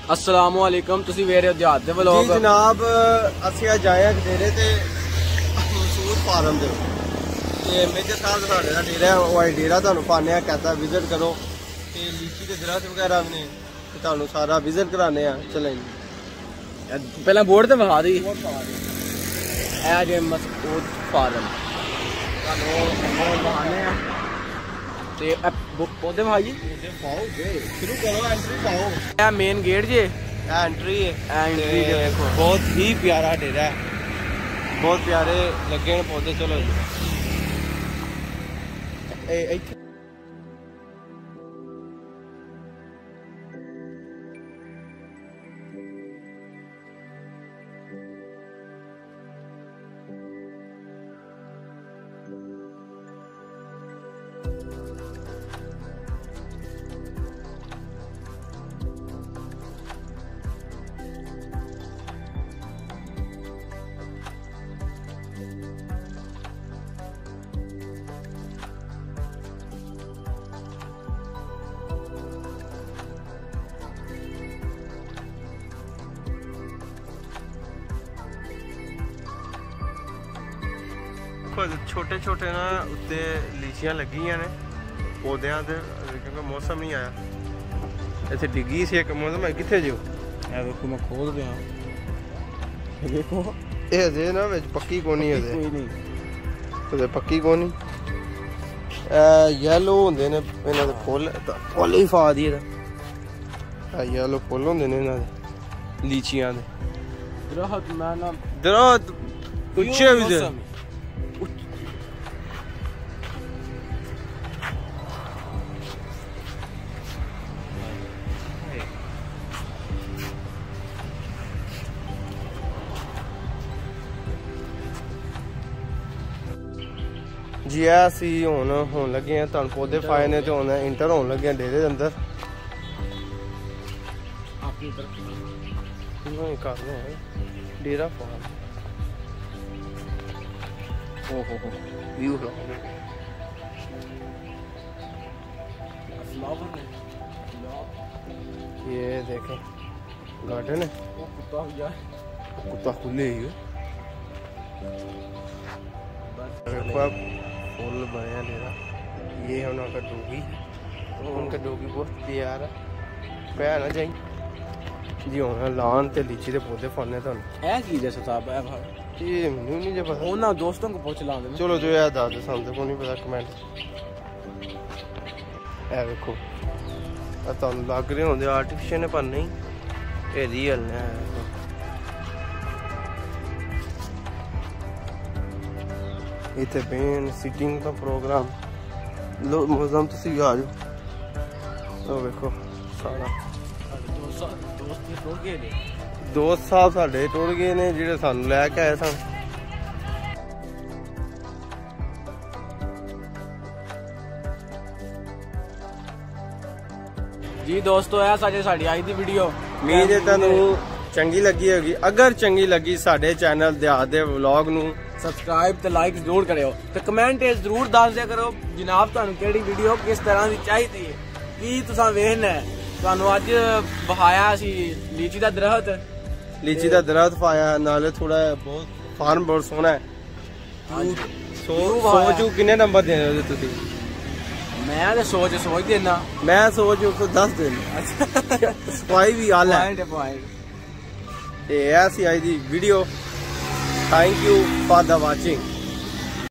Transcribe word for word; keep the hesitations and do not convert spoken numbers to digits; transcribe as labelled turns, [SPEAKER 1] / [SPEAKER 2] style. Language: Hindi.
[SPEAKER 1] अस्सलाम वालेकुम, तुसी वेख रहे हो देहात दे व्लॉग।
[SPEAKER 2] जी जनाब, ਅਸੀਂ ਅੱਜ ਆਏ ਹਾਂ ਡੇਰੇ ਤੇ ਮਸੂਦ ਫਾਰਮ ਦੇ ਤੇ ਮੇਜਰ ਸਾਹਿਬ ਦਾ ਸਾਡਾ ਡੇਰਾ ਉਹ ਆਈ ਡੇਰਾ ਤੁਹਾਨੂੰ ਪਾਣੇ ਆ ਕਹਿੰਦਾ ਵਿਜ਼ਿਟ ਕਰੋ ਤੇ ਲੀਚੀ ਦੇ ਦਰਖਤ ਵਗੈਰਾ ਵੀ ਨੇ ਤੇ ਤੁਹਾਨੂੰ ਸਾਰਾ ਵਿਜ਼ਿਟ ਕਰਾਣੇ ਆ। ਚਲੇ
[SPEAKER 1] ਪਹਿਲਾਂ ਬੋਰਡ ਤੇ ਵਿਖਾ ਦੀ ਇਹ ਜੇ ਮਸੂਦ ਫਾਰਮ ਤੁਹਾਨੂੰ ਬਹਾਨੇ ਆ ਤੇ ਪੌਦੇ ਭਾਈ ਪੌਦੇ ਪਾਓਗੇ ਸ਼ੁਰੂ ਕਰੋ एंट्री पाओ। ਇਹ ਮੇਨ ਗੇਟ ਜੇ
[SPEAKER 2] एंट्री है
[SPEAKER 1] एंट्री देखो
[SPEAKER 2] बहुत ही प्यारा डेरा है, बहुत प्यारे लगे हैं पौधे। चलो जी ए, ए, छोटे छोटे ना उत्ते लीचियां लगियां ने पौधों से क्योंकि मौसम नहीं आया इतने डिगी सी एक मौसम है कितने जो
[SPEAKER 1] देखो मैं खोल रहा देखो
[SPEAKER 2] ये अजे ना विच पक्की कोनी है
[SPEAKER 1] कोई नहीं
[SPEAKER 2] तो पक्की कोनी येलो होंदे ने इन्हां दे फुल फुल ही फा दी दा येलो फुल होंदे ने इन्हां दे लीचियां दे
[SPEAKER 1] दरख्त मैं ना
[SPEAKER 2] दरख्त उच्चे भी दे जी असी हुन होन लगे हैं तुहानू पौधे पाए ने ते हुन इंटर होन लगे हैं डेरे दे अंदर
[SPEAKER 1] अपनी तरफ
[SPEAKER 2] नहीं कर रहे हैं डेरा फार्म। ओ हो हो व्यू लो
[SPEAKER 1] फ्लावर ने
[SPEAKER 2] ये देखें गार्डन है।
[SPEAKER 1] वो कुत्ता भी जाए
[SPEAKER 2] कुत्ता खुले ही है फुल बने डेरा। ये है उनका डोगी तो उनका डोगी बहुत प्यार है पै ना जाई जी होना लान ते लीची दे पौधे फलने तो
[SPEAKER 1] है की जैसे साहब है भाई
[SPEAKER 2] ये मैंने नहीं जब पता
[SPEAKER 1] ओना दोस्तों को पूछ ला दे।
[SPEAKER 2] चलो जो है दाद सामने को नहीं पता कमेंट है देखो तुम लग रहे होंगे आर्टिफिशियल ने पर नहीं ये रियल ने इतने बेन सीटिंग का प्रोग्राम लो मौसम तुसी आ जाओ तो देखो सारा दोस्त साहब साडे टुर गए ने जिहड़े सानू लैके आए सन।
[SPEAKER 1] जी दोस्तों है साडे साडी आज दी वीडियो
[SPEAKER 2] उम्मीद है तुहानू चंगी लगी होगी। अगर चंगी लगी साडे चैनल देहात दे व्लॉग नू
[SPEAKER 1] सबसक्राइब ते लाइक जरूर करियो ते कमेंट जरूर दस दिया करो जनाब तुहानू केड़ी वीडियो किस तरह दी चाहिदी है की तुसां वेखना है। तुहानू अज बहाया सी लीची दा दरख्त
[SPEAKER 2] लीची दा दरख्त पाया नाले थोड़ा बहुत फार्म बहुत सोहना है। सौ सौ चू किन्ने नंबर देने हो तुसी?
[SPEAKER 1] मैं ते सोच सोच देना
[SPEAKER 2] मैं सोच उसको दस देना अच्छा सफाई भी आल है
[SPEAKER 1] पॉइंट
[SPEAKER 2] ते ऐसी आई दी video. Thank you for the watching.